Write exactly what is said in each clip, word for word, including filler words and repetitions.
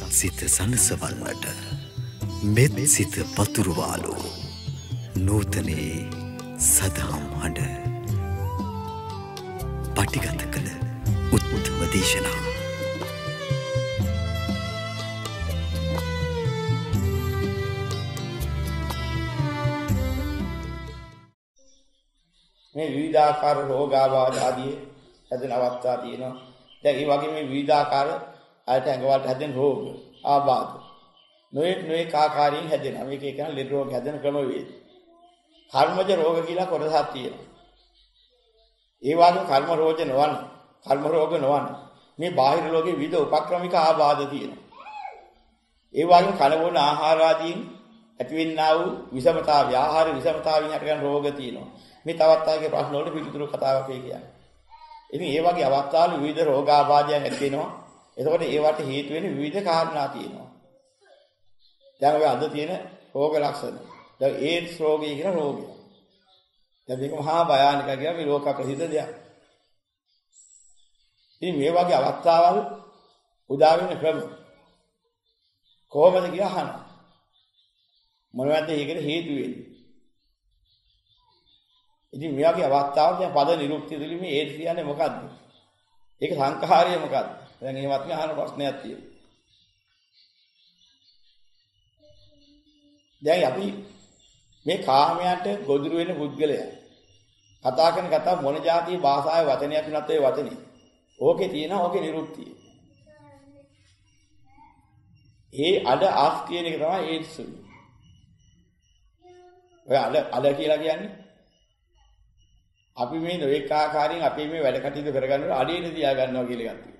සිත සනසවන්නට මෙත් සිත පතුරුවාලෝ නූතනයේ සදහම් හඬ පටිගත කළ උත්තම දේශනා මේ විවිධාකාර රෝගාබාධ ආදී හැදෙන අවස්ථා තියෙනවා. දැන් ඒ වගේ මේ විවිධාකාර අයට ඇඟවලට හැදෙන රෝග ආබාධ නොයෙක් නොයෙක් ආකාරයෙන් හැදෙනවා. මේක කියන ලෙඩ රෝග හැදෙන ක්‍රමවේද. කර්මජ රෝග කියලා කොටසක් තියෙනවා. ඒ වගේ කර්ම රෝග නොවන, කර්ම රෝග නොවන මේ බාහිර ලෝකේ විවිධ උපක්‍රමික ආබාධ තියෙනවා. ඒ වගේ කන බොන ආහාර ආදීන් ඇතිවෙනා වූ විෂමතාවය, ආහාර විෂමතාවයෙන් හටගන්න රෝග තියෙනවා. මේ තවත් ආගේ ප්‍රශ්න වලට පිළිතුරු කතාවක් කියන්නේ. ඉතින් ඒ වගේ අවස්ථාවල විවිධ රෝගාබාධයන් ඇති වෙනවා. එතකොට ඒවට හේතු වෙන විවිධ කාරණා තියෙනවා. දැන් ඔය අද තියෙන රෝග ලක්ෂණ. දැන් ඒඩ්ස් රෝගය කියන රෝගය. දැන් මේක මහා භයානක කියලා මේ ලෝක ප්‍රසිද්ධ දෙයක්. ඉතින් මේ වගේ අවස්ථාවල් උදා වෙන ක්‍රම කොහොමද කියලා අහනවා. මොනවද ඒකට හේතු වෙන්නේ? ඉතින් මේ වගේ අවස්ථාවල දැන් පද නිරුක්තිය තුළින් මේ ඒඩ්ස් කියන්නේ මොකද්ද? ඒක සංඛාරය මොකද්ද? දැන් එහෙමත් මේ අහන ප්‍රශ්නයක් තියෙනවා. දැන් අපි මේ කාමයට ගොදුරු වෙන පුද්ගලයා කතා කරන කතාව මොන જાතිය භාෂාවේ වචනයක් වුණත් ඒ වචනේ. ඕකේ තියෙනවා ඕකේ නිරුක්තිය. ඒ අඩ ආස් කියන එක තමයි ඒඩ්ස්. ඔය අඩ අඩ කියලා කියන්නේ අපි මේ නොඑක ආකාරයෙන් අපි මේ වැඩ කටයුතු කරගන්නකොට අඩේට තියා ගන්නවා කියලා එකක් තියෙනවා.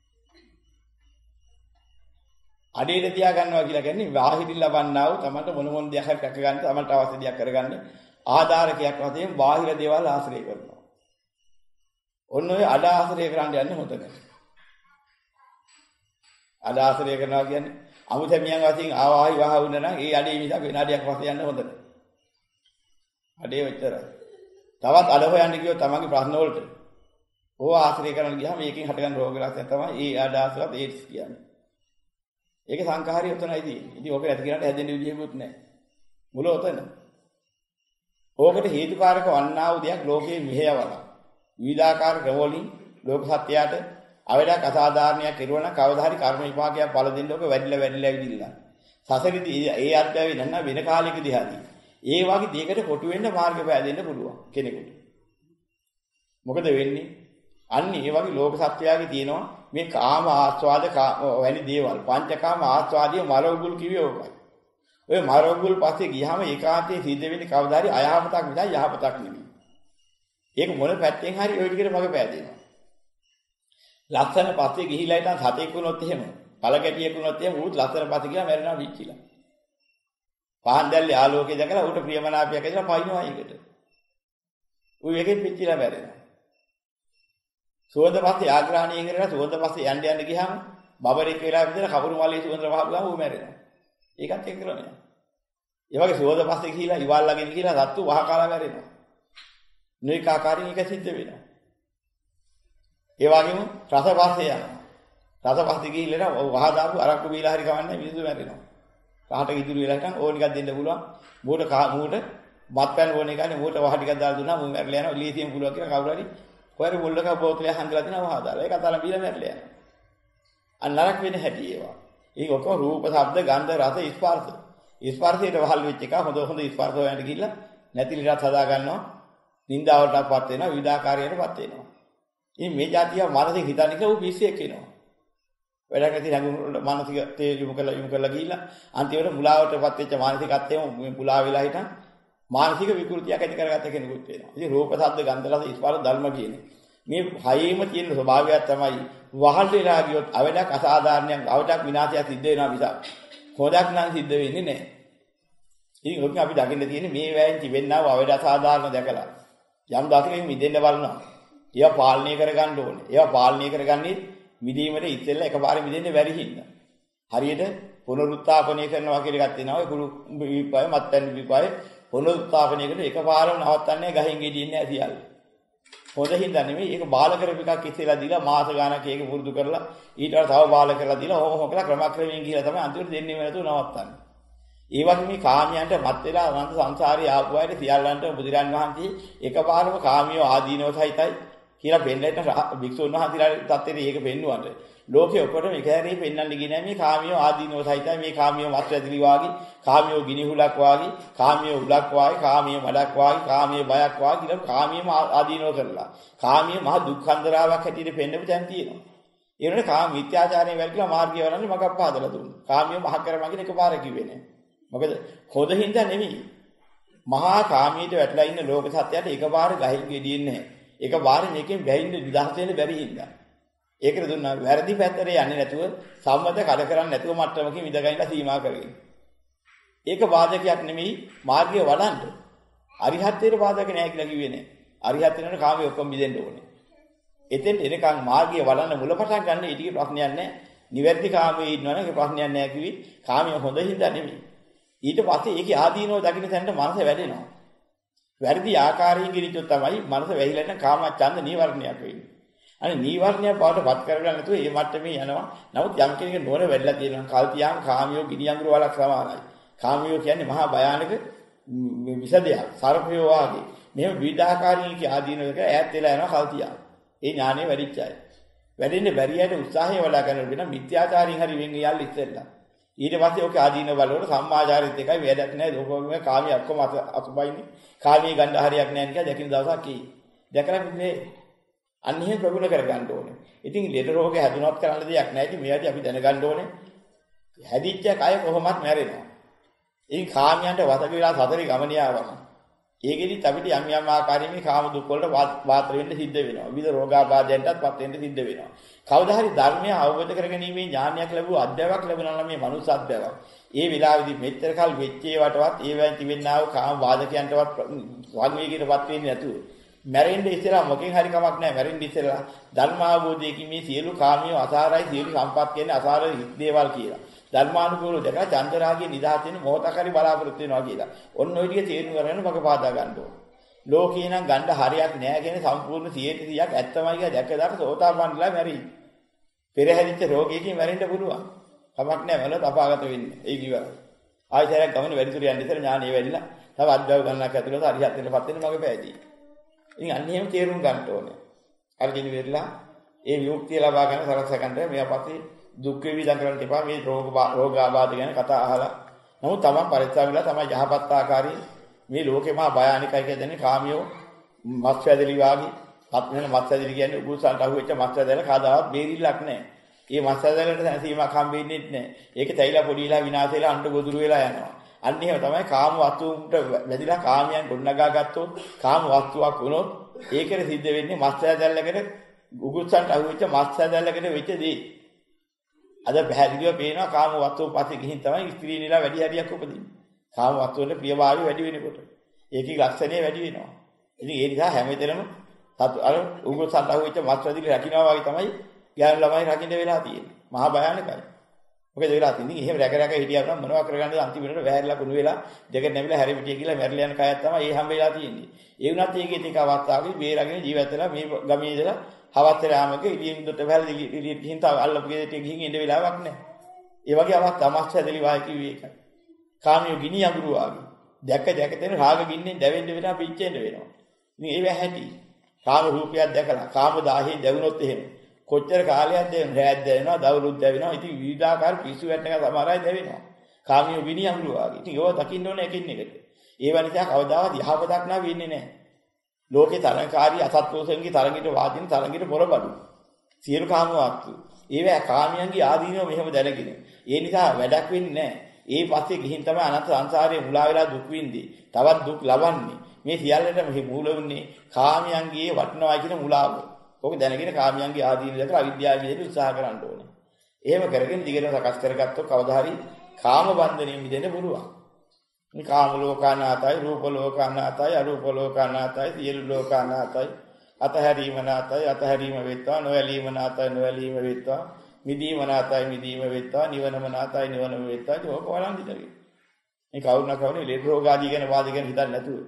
අඩේට තියා ගන්නවා කියලා කියන්නේ බාහිරින් ලබන්නා වූ තමන්ට මොන මොන දෙයක් හරි රැක ගන්න, තමන්ට අවශ්‍ය දෙයක් කරගන්න ආධාරකයක් වශයෙන් බාහිර දේවල් ආශ්‍රය කරනවා. ඔන්න ඔය අඩ ආශ්‍රය කරන්න යන්නේ හොඳ නැහැ. අඩ ආශ්‍රය කරනවා කියන්නේ අමුතැමියන් වශයෙන් ආවාහි වහ වුණා නම් ඒ අඩේ මිසක් වෙන අඩයක් වශයෙන් යන්න හොඳ නැහැ. අඩේ විතරයි. තවත් අඩ හොයන්න ගියොත් තමන්ගේ ප්‍රශ්න වලට ඕව ආශ්‍රය කරන්න ගියාම මේකෙන් හටගන්න රෝග ලක්ෂණ තමයි ඒ අඩ ආශ්‍රයත් ඒඩ්ස් කියන්නේ. ඒක සංඛාරිය උතනයි තියෙන්නේ. ඉතින් ඕක නැති කරන්න හැදෙන්න විදියකුත් නැහැ. මුල උතන. ඕකට හේතුකාරක වන්නා වූ දෙයක් ලෝකයේ මෙහෙයවලා. විවිධාකාර ක්‍රමවලින් ලෝක සත්‍යයට අවඩක් අසාධාරණයක් කෙරුවා නම් කවදා හරි කර්ම විපාකයක් බල දෙන්න ඕක වැඩිලා වැඩිලා විදිලා. සසරිදී ඒ අත්‍යවි නැත්නම් වෙන කාලෙකදී හරි. ඒ වගේ දෙයකට කොටු වෙන්න මාර්ග පෑදෙන්න පුළුවන් කෙනෙකුට. මොකද වෙන්නේ? අන්න ඒ වගේ ලෝක සත්‍යයගේ තියෙනවා මේ කාම ආස්වාද වැනි දේවල්. පංචකාම ආස්වාදිය මරෝගුල් කිව්වේ ඕකයි. ඔය මරෝගුල් පස්සේ ගියාම ඒකාන්තයේ සිද්ධ වෙන්නේ කවදා හරි අයහපතක් නිසා යහපතක් නෙමෙයි. ඒක මොන පැත්තෙන් හරි ওই විදිහට මග පෑදෙනවා. ලස්සන පස්සේ ගිහිලා ඉතින් සතෙක් වුණොත් එහෙම, පළගැටියෙක් වුණොත් එහෙම ඌත් ලස්සන පස්සේ ගියා මැරෙනවා විච්චිලා. පහන් දැල්ලේ ආලෝකය දැකලා ඌට ප්‍රියමනාපයක් ඇතිලා පයින්නවා ඒකට. ඌ එකෙන් පිච්චිලා මැරෙනවා. සුවඳ පස්සේ ආග්‍රහණය කරලා සුවඳ පස්සේ යන්න යන්න ගියාම බබරෙක් වෙලා විතර කපුරු මල්ලේ සුවඳ වහපු ගමන් ඌ මැරෙනවා. ඒකත් එක්ක ක්‍රමයක්. ඒ වගේ සුවඳ පස්සේ ගිහිලා ඉවල් ළඟින් ගිහිලා සත්තු වහ කාලා මැරෙනවා. මේක ආකාරයෙන් එක සිද්ධ වෙනවා. ඒ වගේම රස පස්සේ යනවා. රස පස්සේ ගිහිල්ලා වහ දාපු අරක්කු බීලා හරි කවන්නේ මිනිස්සු මැරෙනවා. කාට ඉදිරි වෙලා හිටන් ඕන එකක් දෙන්න පුළුවන්. මූට මූට මත්පැන් ඕන එකනේ මූට වහ ටිකක් දාලා දුන්නා මූ මැරලා යනවා. ලීසියම් පුළුවන් කියලා කවුරු හරි කොහරි මුල්ලක බෝතලයක් හංගලා දෙනවා වහ දාලා. ඒක අතලා බීලා මැරලා යනවා. අන්න නරක වෙන හැටි ඒවා. ඒක ඔක්කොම රූප, ශබ්ද, ගන්ධ, රස, ස්පර්ශ. ස්පර්ශයට වහල් වෙච්ච එක හොඳ හොඳ ස්පර්ශ හොයන්න ගිහිල්ලා නැති lirat හදා ගන්නවා. නින්දාවටපත් වෙනවා, විවිධාකාරයකටපත් වෙනවා. ඉතින් මේ જાතිය මානසික හිතන්නේ කියලා ඌ පිස්සෙක් වෙනවා. වැඩක් නැති නැගුණු මානසික තේ යොමු කරලා යොමු කරලා ගිහිල්ලා අන්තිමට මුලාවටපත් වෙච්ච මානසිකත්වයෙන් මේ මුලා වෙලා හිටන් මානසික විකෘතියක් ඇති කරගත්ත කෙනෙකුත් වෙනවා. ඉතින් රූප, ශබ්ද, ගන්ධ, රස, ස්පර්ශ ධර්ම කියන්නේ මේ හයේම තියෙන ස්වභාවයක් තමයි වහල් වෙලා ගියොත් අවඩක් අසාධාරණයක්, අවඩක් විනාශයක් සිද්ධ වෙනවා මිසක් හොදක් නම් සිද්ධ වෙන්නේ නැහැ. ඉතින් ඔක අපි දකින්න තියෙන්නේ මේ වෑයෙන් තිබෙන්නා වූ අවඩ අසාධාරණ දැකලා යම් දවසකින් මිදෙන්න බලනවා. ඒවා පාලනය කරගන්න ඕනේ. ඒවා පාලනය කරගන්නේ මිදීමට ඉස්සෙල්ලා එකපාරේ මිදෙන්න බැරි හින්දා. හරියට පුනරුත්ථාපනය කරනවා කියලා එකක් තියෙනවා. ඒ කුළු විපාය මත්පැන් විපාය පුනරුත්ථාපනය කරන එකපාරම නවත්තන්නේ ගහින් ගෙඩින්නේ නැහැ සියල්ල. හොඳින්ද නෙමෙයි ඒක බාල කරපු එකක් ඉස්සෙලා දීලා මාස ගානක් ඒක පුරුදු කරලා ඊට වඩා තව බාල කරලා දීලා ඔහොම ඔහොම කරලා ක්‍රමක්‍රමයෙන් ගිහලා තමයි අන්තිමට දෙන්නේ නැතුව නවත්තන්නේ. ඒ වගේ මේ කාමයන්ට මත් වෙලා අනන්ත සංසාරේ ආපු අයට සියල්ලන්ට බුදුරන් වහන්සේ එකපාරම කාමියෝ ආදීනව සහිතයි කියලා පෙන්නට භික්ෂුන් වහන්සේලාගේ தත්ත්වෙට ඒක පෙන්වුවාට ලෝකේ ඔක්කොටම එක හැරේ පෙන්වන්න ගියේ නැහැ මේ කාමියෝ ආදීනව සහිතයි මේ කාමියෝ මත් ඇදිලි වාගේ කාමියෝ ගිනිහුලක් වාගේ කාමියෝ උලක් වාගේ කාමියෝ මඩක් වාගේ කාමියෝ බයක් වාගේ කියලා කාමියම ආදීනව කරලා කාමියෝ මහ දුක්ඛන්දරාවක් හැටියට පෙන්වපු තැන් තියෙනවා. ඒ වුණේ කාම මිත්‍යාචාරයෙන් වැළකීලා මාර්ගය වරන්නේ මගක් පහදලා දුන්නා. කාමියෝ මහ කරමගෙන එකපාර කිව්වේ නැහැ. මොකද හොදින්ද නෙමෙයි. මහා කාමීට වැටලා ඉන්න ලෝක සත්‍යයට එකපාර ගහින් ගෙඩියෙන්නේ නැහැ. එකපාර මේකෙන් බැහැින්න නිදහස් වෙන්න බැරි හින්දා. ඒකට දුන්නා වැරදි පැත්තට යන්නේ නැතුව සම්මත කඩ කරන්නේ නැතුව මට්ටමකින් විදගයින්ලා සීමා කරගෙන. ඒක වාදකයක් නෙමෙයි මාර්ගය වඩන්න. අරිහත්ත්වයට වාදක නැහැ කියලා කිව්වේ නෑ. අරිහත් වෙනකොට කාමයේ ඔක්කොම මිදෙන්න ඕනේ. එතෙන් එනකන් මාර්ගය වඩන්න මුලපටන් ගන්න ඊටිගේ ප්‍රශ්නයක් නැහැ. නිවැරදි කාමයේ ඉන්නවනම් ඒක ප්‍රශ්නයක් නැහැ කිව්වේ. කාමයේ හොඳින්ද නෙමෙයි. ඊට පස්සේ ඒකේ ආදීනව දකින්න තැනට මනස වැඩෙනවා. වැරදි ආකාරයෙන් ගිරිචොත් තමයි මනස වැහිලා නැත්නම් කාමච්ඡන්ද නීවරණයක් වෙන්නේ. අනේ නීවරණයක් බවට පත් කරගන්න නැතුව මේ මට්ටමේ යනවා. නමුත් යම් කෙනෙක් නෝන වෙල්ලා තියෙනවා. කල්පියාම කාමියෝ ගිනි අඟුරු වලක් සමානයි. කාමියෝ කියන්නේ මහා භයානක විසදයක්. සර්පයෝ වාගේ. මෙහෙම විවිධාකාරී කී ආදීනවක ඈත් වෙලා යනවා කල්පියාම. ඒ ඥානෙ වැඩිච්ච අය. වැඩෙන්නේ බැරියට උත්සාහය වඩා ගන්න වෙන මිත්‍යාචාරින් හරි වෙන් යල්ල ඉස්සෙල්ලා. ඊට පස්සේ ඔක ආදීන බලවල සම්මාචාරිත එකයි වේදක් නැහැ. ලෝකෝගම කාමිය ඔක්කොම අසුබයිනේ. කාමිය ගන්න හරියක් නැහැ නිකන් දකින්න දවසක් කී. දැකලා මේ අන්නේ ප්‍රගුණ කර ගන්න ඕනේ. ඉතින් ලෙඩ රෝග හැදුනත් කරන්න දෙයක් නැහැ. ඉතින් මේවාදී අපි දැනගන්න ඕනේ. හැදිච්ච කය කොහොමත් මැරෙනවා. ඉතින් කාමයන්ට වතක වෙලා සතරේ ගමන යාවම. ඒකෙදිත් අපිට යම් යම් ආකාරයෙන් මේ කාම දුක් වලට වාතර වෙන්න සිද්ධ වෙනවා. විවිධ රෝගාබාධයන්ටත් පත් වෙන්න සිද්ධ වෙනවා. කවදා හරි ධර්මය අවබෝධ කරගැනීමේ ඥානයක් ලැබුවා අධ්‍යාපනයක් ලැබුණා නම් මේ මනුස්ස අධ්‍යාපනයක්. ඒ වෙලාවේදී මෙච්චර කල් වෙච්ච ඒවටවත් ඒවෙන් තිබෙන්නා වූ කාම වාදකයන්ටවත් වාග්වේගීටපත් වෙන්නේ නැතුව මැරෙන්න ඉස්සෙල්ලා මොකෙන් හරි කමක් නැහැ. මැරෙන්න ඉස්සෙල්ලා ධර්මාවබෝධයකින් මේ සියලු කාමිය අසාරයි සියලු සම්පත් කියන්නේ අසාර දේවල් කියලා. ධර්මානුකූලව දැකලා චන්දරාගයේ නිදහස් වෙන මොහොතක් හරි බලාපොරොත්තු වෙනවා කියලා. ඔන්න ඔය ටික තේරුම් ගන්න මග පාදා ගන්න ඕන. ලෝකේ නම් ගන්න හරියක් නැහැ කියන සම්පූර්ණ සියයට සියයක් ඇත්තමයි කියලා දැකලා සෝතාපන්නලා මැරි. පෙරහැදිච්ච රෝගයකින් මැරෙන්න පුළුවන්. කමක් නැහැ වලත් අපාගත වෙන්නේ. ඒක ඉවරයි. ආයතරයක් ගමන වැඩි දුර යන්න ඉතර ඥානෙ වැඩිලා තව අද්භව ගන්නක් ඇතුළත හරියට වෙනපත් වෙන මග පෑදී. ඉතින් අන්න එහෙම තේරුම් ගන්න ඕනේ. අරගෙන ඉවරලා ඒ විමුක්තිය ලබා ගන්න සලසකන්ට මෙයා පස්සේ දුක් වේවිදන් කරන්න එපා. මේ රෝග රෝග ආබාධ ගැන කතා අහලා. නමුත් තමන් පරිස්සම් වෙලා තමයි යහපත් ආකාරයෙන් මේ ලෝකෙම භයානිකයි කියන්නේ කාමියෝ මත්ස්‍යදලි වාගේ. පත් වෙන මත්ස්‍යදලි කියන්නේ උගුසන්ට අහුවෙච්ච මත්ස්‍යදල කදාවත් බේරිල්ලක් නැහැ. මේ මත්ස්‍යදලට සීමාවක් හම්බෙන්නේ නැහැ. ඒක තැයිලා පොඩිලා විනාශ වෙලා අඬ ගොදුරු වෙලා යනවා. අන්න එහෙම තමයි කාම වස්තුන්ට වැදිලා කාමයන් ගොඩනගා ගත්තොත් කාම වස්තුවක් වුණොත් ඒකේ සිද්ධ වෙන්නේ මත්ස්‍යදලකට උගුසන්ට අහුවෙච්ච මත්ස්‍යදලකට වෙච්ච දේ. අද පැහැදිලිව පේනවා කාම වස්තුව පස්සේ ගිහින් තමයි ස්ත්‍රී නිලා වැඩි හරියක් උපදින්නේ. කාම වස්තුව වල ප්‍රියභාවය වැඩි වෙනකොට ඒකේ ලක්ෂණය වැඩි වෙනවා. ඉතින් ඒ නිසා හැමදෙරම අර උගුසන්ට අහුවෙච්ච මත්ස්‍යදලි රකින්නවා වගේ තමයි ගෑනු ළමයි රකින්න වෙලා තියෙන්නේ. මහා භයානකයි. මොකද වෙලා තින්නේ එහෙම රැක රැක හිටියා නම් මොනවා කරගන්නද අන්තිමට වැහැරිලා කුණු වෙලා දෙක නැමිලා හැරිපිටිය කියලා මැරිලා යන කයක් තමයි ඒ හැම වෙලා තියෙන්නේ. ඒ වුණත් ඒකේ ටික අවස්ථාවකදී බේරගෙන ජීවත් වෙලා මේ ගමේ ඉඳලා හවත් වෙලාමක ඉලියෙන් දොට වැල්ලි ඉලිය ගිහින් තාම අල්ලපු ගෙදරට ගිහින් ඉඳ වෙලාවක් නැහැ. ඒ වගේ අවස්ථා මාස්ටර්දලි වායි කිව්වේ ඒකයි. කාමියෝ ගිනි අඟුරු වාගේ. දැක දැක තේන රාග ගින්නෙන් දැවෙන්න වෙනවා පිච්චෙන්න වෙනවා. ඉතින් ඒව හැටි. කාම රූපයක් දැකලා කාම දාහේ දැවුනොත් එහෙම කොච්චර කාලයක් දැවෙන රැත් දැවෙනවා දවලුත් දැවෙනවා. ඉතින් විවිධාකාර පිස්සු වැටෙන එක සමහර අය දැවෙනවා. කාමියෝ ගිනි අඟුරු වාගේ. ඉතින් ඒව දකින්න ඕනේ එකින් එකට. ඒව නිසා කවදාවත් යහපතක් නා වෙන්නේ නැහැ. ලෝකේ තරංකාරී අසත්පුරුෂයන්ගේ තරංගිට වාදින තරංගිට පොරබඩු. සියලු කාම වස්තු. ඒවා කාමියන්ගේ ආදීනව මෙහෙම දැනගෙන. ඒ නිසා වැඩක් වෙන්නේ නැහැ. ඒ පස්සේ ගිහින් තමයි අනන්ත සංසාරයේ මුලා වෙලා දුක් විඳින්නේ. තවත් දුක් ලබන්නේ. මේ සියල්ලටම මෙහි මූල වෙන්නේ කාමියන්ගේ වටිනවා කියන මුලාව. ඕක දැනගෙන කාමියන්ගේ ආදීන දැකලා අවිද්‍යාව විදිහට උත්සාහ කරන්න ඕනේ. එහෙම කරගෙන දිගට සකස් කරගත්තොත් කවදා හරි කාම බන්ධනෙන් මිදෙන්න පුළුවන්. මේ කාම ලෝකානාතයි රූප ලෝකානාතයි අරූප ලෝකානාතයි සියලු ලෝකානාතයි අතහැරීම නාතයි අතහැරීම වෙත්වා නොඇලීම නාතයි නොඇලීම වෙත්වා මිදීම නාතයි මිදීම වෙත්වා නිවනම නාතයි නිවනම වෙත්වා ඒක වලන් දිතරේ මේ කවුරුනා කවුනේ ලෙඩ රෝග ආදී ගැන වාද ගැන හිතන්නේ නැතුව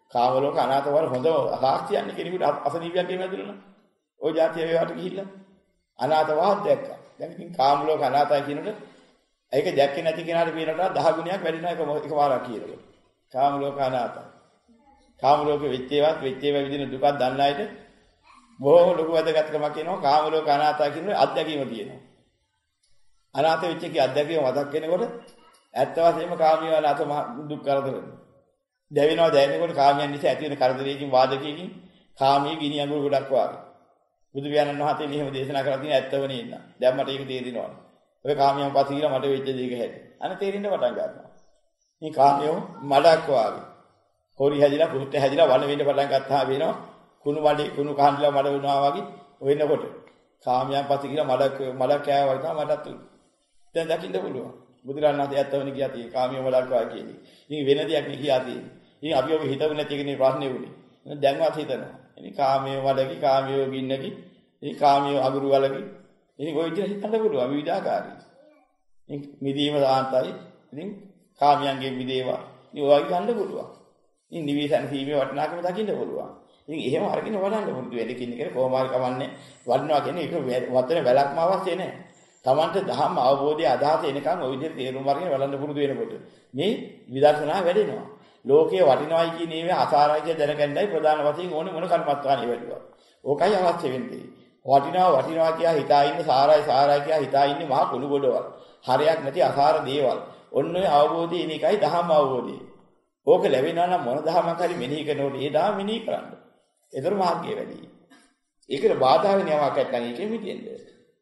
කාම ලෝක අනාථ වල හොඳ සාක්ෂියන්නේ කෙනෙකුට අසනීපයක් ගෙම ඇතුළේ. ඔය જાතිය වේවට ගිහිල්ලා අනාථ වාද දැක්කා. දැන් ඉතින් කාම ලෝක අනාථයි කියනකොට ඒක දැක්කේ නැති කෙනාට පිනට දහ ගුණයක් වැඩිනවා එක එකපාරක් කියනවා. කාම ලෝක අනාථයි. කාම ලෝකෙ වෙච්ච ඒවත් වෙච්ච ඒවා විදින දුකක් දන්න අයට බොහොම ලොකු වැදගත්කමක් කියනවා. කාම ලෝක අනාථයි කියනකොට අත්දැකීම තියෙනවා. අනාථ වෙච්ච කී අත්දැකීම මතක් වෙනකොට ඇත්ත වශයෙන්ම කාමීය අනාථ දුක් කරදර දැවෙනවා. දැවෙනකොට කාමයන් නිසා ඇති වෙන කරදරයකින් වාදකයකින් කාමී ගිනි අඟුරු ගොඩක් වාගේ. බුදු පියාණන් වහන්සේ මෙහෙම දේශනා කරලා තියෙන ඇත්තව නෙන්න. දැන් මට ඒක තේරෙනවා. ඔය කාමියන් පස්සේ කියලා මට වෙච්ච දේක හැටි. අනේ තේරෙන්න පටන් ගන්නවා. මේ කාමියෝ මඩක් වාගේ. හොරි හැදිලා පුරුත් හැදිලා වල වෙන්න පටන් ගත්තා වෙනවා. කුණු මඩේ කුණු කහන්දලා මඩ වුණා වගේ වෙනකොට කාමියන් පස්සේ කියලා මඩක් මඩක් කෑවා වගේ තමයි මටත් උනේ. දැන් දකින්න පුළුවන්. බුදුරණන් වහන්සේ ඇත්තවනේ කියා තියෙන්නේ කාමියෝ මඩක් වාගේ කියන්නේ. ඉතින් වෙන දෙයක් නේ කියා තියෙන්නේ. ඉතින් අපි ඔබ හිතුව නැති එකනේ ප්‍රශ්නේ උනේ. දැන්වත් හිතනවා. ඉතින් කාමියෝ මඩකි කාමියෝ ගින්නකි ඉතින් කාමියෝ අගුරු වලකි ඉතින් ඔය විදිහට හිතන්න පුළුවන් විවිධාකාරයි. ඉතින් මිදීම සාන්තයි. ඉතින් කාමියන්ගේ මිදේවා. ඉතින් ඔය වගේ ගන්න පුළුවන්. ඉතින් නිවිසන් සීමේ වටිනාකම දකින්න පුළුවන්. ඉතින් එහෙම අරගෙන වඩන්න පුරුදු වෙන්න කින්නේ කොහොම හරි කමන්නේ වඩනවා කියන්නේ ඒක වතන වැලක්ම අවශ්‍ය නැහැ. Tamante දහම් අවබෝධයේ අදහස එනකන් ඔය විදිහට තේරුම් අරගෙන වඩන්න පුරුදු වෙනකොට මේ විදර්ශනා වැඩෙනවා. ලෝකයේ වටිනවයි කියන ඒවා අසාරයි කියලා දැනගන්නයි ප්‍රධාන වශයෙන් ඕනේ මොන කර්මත්තානේ වැඩිවා. ඕකයි අවශ්‍ය වෙන්නේ. වටිනවා වටිනවා කියලා හිතා ඉන්න සාරයි සාරයි කියලා හිතා ඉන්නේ මහා කුණු ගොඩවල්. හරයක් නැති අසාර දේවල්. ඔන්න ඔය අවබෝධය එන එකයි දහම් අවබෝධය. ඕක ලැබෙනවා නම් මොන දහමක් හරි මෙනෙහි කරනකොට ඒ දහම මෙනෙහි කරන්න. ඒතර මාර්ගය වැඩි. ඒකට බාධා වෙන යමක් නැත්නම් ඒකෙ මිදෙන්නේ.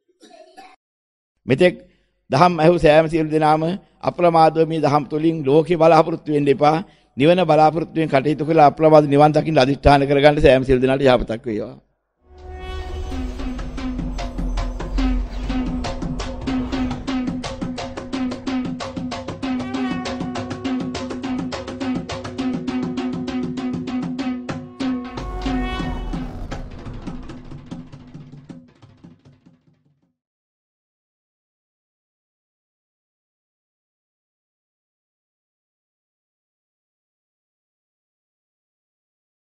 මෙතෙක් දහම් ඇහු සෑම සියලු දෙනාම අප්‍රමාදව මේ දහම් තුලින් ලෝකේ බලාපොරොත්තු වෙන්න එපා. නිවන බලාපොරොත්තු වෙන කටයුතු කළා අප්‍රමාද නිවන් දකින්න අදිෂ්ඨාන කරගන්න සෑම සියලු දෙනාට යහපතක් වේවා.